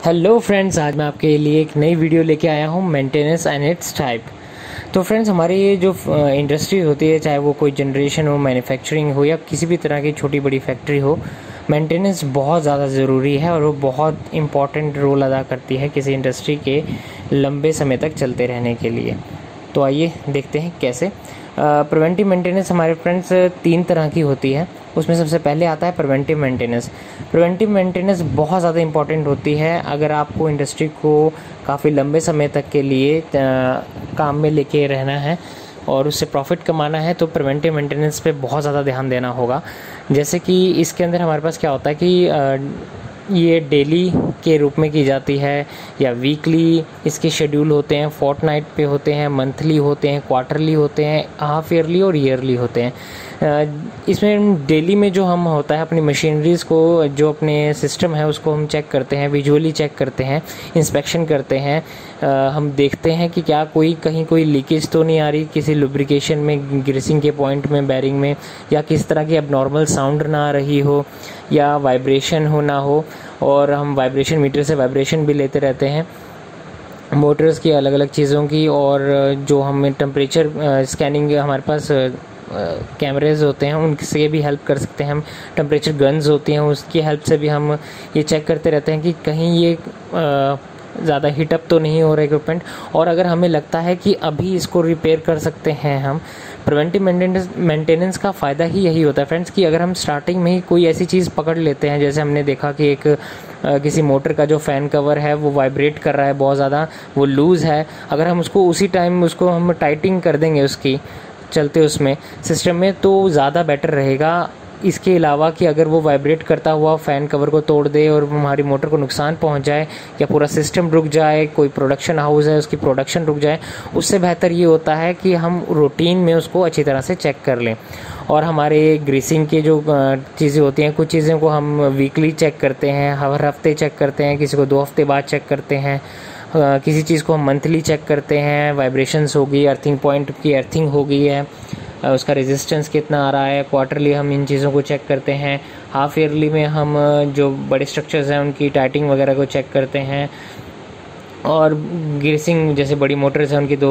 Hello friends, आज मैं आपके लिए एक नई वीडियो लेके आया हूँ मेंटेनेंस एंड इट्स टाइप। तो फ्रेंड्स, हमारी ये जो इंडस्ट्री होती है, चाहे वो कोई जनरेशन हो, मैन्युफैक्चरिंग हो या किसी भी तरह की छोटी बड़ी फैक्ट्री हो, मेंटेनेंस बहुत ज़्यादा ज़रूरी है और वो बहुत इम्पॉर्टेंट रोल अदा करती है किसी इंडस्ट्री के लंबे समय तक चलते रहने के लिए। तो आइए देखते हैं कैसे। प्रिवेंटिव मेंटेनेंस हमारे फ्रेंड्स 3 तरह की होती है। उसमें सबसे पहले आता है प्रिवेंटिव मेंटेनेंस। प्रिवेंटिव मेंटेनेंस बहुत ज़्यादा इंपॉर्टेंट होती है अगर आपको इंडस्ट्री को काफ़ी लंबे समय तक के लिए काम में लेके रहना है और उससे प्रॉफिट कमाना है, तो प्रिवेंटिव मेंटेनेंस पे बहुत ज़्यादा ध्यान देना होगा। जैसे कि इसके अंदर हमारे पास क्या होता है कि ये डेली के रूप में की जाती है या वीकली इसके शेड्यूल होते हैं, फोर्टनाइट पे होते हैं, मंथली होते हैं, क्वार्टरली होते हैं, हाफ ईयरली और ईयरली होते हैं। इसमें डेली में जो हम होता है अपनी मशीनरीज़ को, जो अपने सिस्टम है उसको हम चेक करते हैं, विजुअली चेक करते हैं, इंस्पेक्शन करते हैं। हम देखते हैं कि क्या कहीं कोई लीकेज तो नहीं आ रही किसी लुब्रिकेशन में, ग्रीसिंग के पॉइंट में, बैरिंग में, या किस तरह की एबनॉर्मल साउंड ना आ रही हो या वाइब्रेशन हो ना हो। और हम वाइब्रेशन मीटर से वाइब्रेशन भी लेते रहते हैं, मोटर्स की, अलग अलग चीज़ों की। और जो हमें टेम्परेचर स्कैनिंग हमारे पास कैमरेज होते हैं, उनसे भी हेल्प कर सकते हैं हम। टेम्परेचर गन्स होती हैं, उसकी हेल्प से भी हम ये चेक करते रहते हैं कि कहीं ये ज़्यादा हीटअप तो नहीं हो रहा इक्विपमेंट। और अगर हमें लगता है कि अभी इसको रिपेयर कर सकते हैं हम, प्रिवेंटिव मेंटेनेंस का फ़ायदा ही यही होता है फ्रेंड्स कि अगर हम स्टार्टिंग में ही कोई ऐसी चीज़ पकड़ लेते हैं, जैसे हमने देखा कि एक किसी मोटर का जो फ़ैन कवर है वो वाइब्रेट कर रहा है बहुत ज़्यादा, वो लूज़ है, अगर हम उसको उसी टाइम उसको हम टाइटिंग कर देंगे उसकी चलते उसमें सिस्टम में, तो ज़्यादा बेटर रहेगा। इसके अलावा कि अगर वो वाइब्रेट करता हुआ फ़ैन कवर को तोड़ दे और हमारी मोटर को नुकसान पहुंच जाए या पूरा सिस्टम रुक जाए, कोई प्रोडक्शन हाउस है उसकी प्रोडक्शन रुक जाए, उससे बेहतर ये होता है कि हम रूटीन में उसको अच्छी तरह से चेक कर लें। और हमारे ग्रीसिंग की जो चीज़ें होती हैं, कुछ चीज़ों को हम वीकली चेक करते हैं, हर हफ्ते चेक करते हैं, किसी को 2 हफ्ते बाद चेक करते हैं, किसी चीज़ को हम मंथली चेक करते हैं। वाइब्रेशंस हो गई, अर्थिंग पॉइंट की अर्थिंग हो गई है, उसका रेजिस्टेंस कितना आ रहा है। क्वार्टरली हम इन चीज़ों को चेक करते हैं। हाफ ईयरली में हम जो बड़े स्ट्रक्चर्स हैं उनकी टाइटिंग वगैरह को चेक करते हैं। और ग्रीसिंग जैसे बड़ी मोटर्स हैं उनकी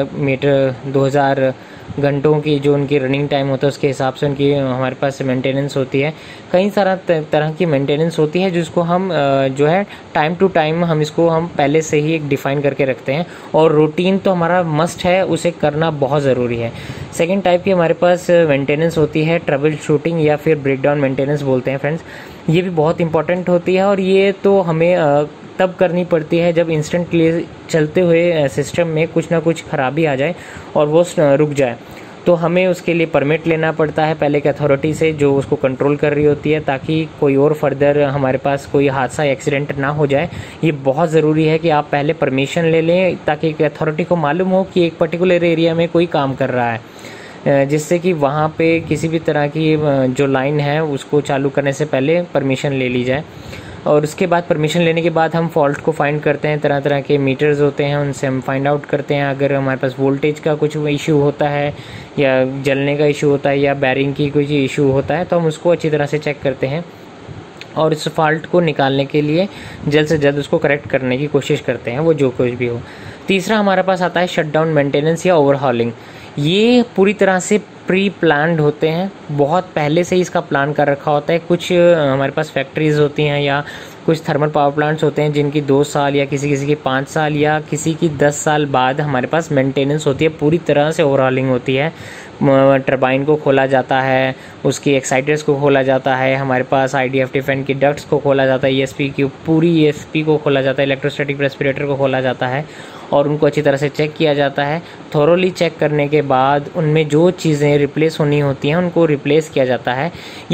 2000 घंटों की जो उनकी रनिंग टाइम होता है उसके हिसाब से उनकी हमारे पास मेंटेनेंस होती है। कई सारा तरह की मेंटेनेंस होती है जिसको हम जो है टाइम टू टाइम हम इसको हम पहले से ही एक डिफ़ाइन करके रखते हैं और रूटीन तो हमारा मस्ट है, उसे करना बहुत ज़रूरी है। सेकेंड टाइप की हमारे पास मेंटेनेंस होती है ट्रबल शूटिंग या फिर ब्रेकडाउन मेंटेनेंस बोलते हैं फ्रेंड्स। ये भी बहुत इंपॉर्टेंट होती है और ये तो हमें तब करनी पड़ती है जब इंस्टेंटली चलते हुए सिस्टम में कुछ ना कुछ खराबी आ जाए और वो रुक जाए, तो हमें उसके लिए परमिट लेना पड़ता है पहले एक अथॉरिटी से जो उसको कंट्रोल कर रही होती है, ताकि कोई और फर्दर हमारे पास कोई हादसा एक्सीडेंट ना हो जाए। ये बहुत ज़रूरी है कि आप पहले परमिशन ले लें ताकि एक अथॉरिटी को मालूम हो कि एक पर्टिकुलर एरिया में कोई काम कर रहा है, जिससे कि वहाँ पे किसी भी तरह की जो लाइन है उसको चालू करने से पहले परमिशन ले ली जाए। और उसके बाद परमिशन लेने के बाद हम फॉल्ट को फाइंड करते हैं। तरह तरह के मीटर्स होते हैं, उनसे हम फाइंड आउट करते हैं। अगर हमारे पास वोल्टेज का कुछ इशू होता है या जलने का इशू होता है या बैरिंग की कुछ इशू होता है, तो हम उसको अच्छी तरह से चेक करते हैं और इस फॉल्ट को निकालने के लिए जल्द से जल्द उसको करेक्ट करने की कोशिश करते हैं, वो जो कुछ भी हो। तीसरा हमारे पास आता है शटडाउन मेंटेनेंस या ओवरहॉलिंग। ये पूरी तरह से प्री प्लान्ड होते हैं, बहुत पहले से ही इसका प्लान कर रखा होता है। कुछ हमारे पास फैक्ट्रीज़ होती हैं या कुछ थर्मल पावर प्लांट्स होते हैं जिनकी 2 साल या किसी किसी की 5 साल या किसी की 10 साल बाद हमारे पास मेंटेनेंस होती है, पूरी तरह से ओवरहॉलिंग होती है। टरबाइन को खोला जाता है, उसकी एक्साइटर्स को खोला जाता है, हमारे पास IDFT फैन की डक्ट्स को खोला जाता है, ESP की पूरी ESP को खोला जाता है, इलेक्ट्रोस्टैटिक रेस्पिरेटर को खोला जाता है और उनको अच्छी तरह से चेक किया जाता है। थोरोली चेक करने के बाद उनमें जो चीज़ें रिप्लेस होनी होती हैं उनको रिप्लेस किया जाता है।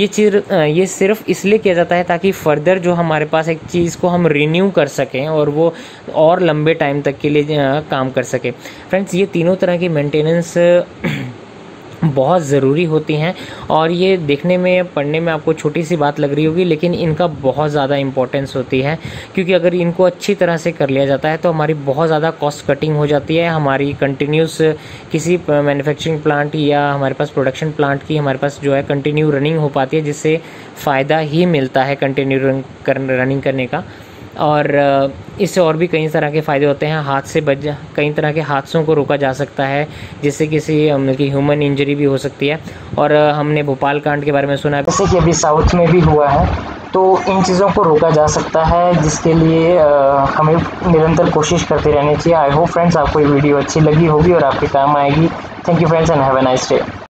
ये सिर्फ इसलिए किया जाता है ताकि फर्दर जो हमारे पास एक चीज़ को हम रिन्यू कर सकें और वो और लंबे टाइम तक के लिए काम कर सके। फ्रेंड्स, ये तीनों तरह की मेंटेनेंस बहुत ज़रूरी होती हैं और ये देखने में पढ़ने में आपको छोटी सी बात लग रही होगी, लेकिन इनका बहुत ज़्यादा इंपॉर्टेंस होती है, क्योंकि अगर इनको अच्छी तरह से कर लिया जाता है तो हमारी बहुत ज़्यादा कॉस्ट कटिंग हो जाती है। हमारी कंटिन्यूस किसी मैन्युफैक्चरिंग प्लांट या हमारे पास प्रोडक्शन प्लांट की हमारे पास जो है कंटिन्यू रनिंग हो पाती है, जिससे फ़ायदा ही मिलता है कंटिन्यू रनिंग करने का। और इससे और भी कई तरह के फ़ायदे होते हैं। हाथ से कई तरह के हादसों को रोका जा सकता है, जिससे किसी मतलब की ह्यूमन इंजरी भी हो सकती है। और हमने भोपाल कांड के बारे में सुना है, जैसे कि अभी साउथ में भी हुआ है। तो इन चीज़ों को रोका जा सकता है, जिसके लिए हमें निरंतर कोशिश करते रहनी चाहिए। आई होप फ्रेंड्स आपको ये वीडियो अच्छी लगी होगी और आपके काम आएगी। Thank you friends and have a nice day.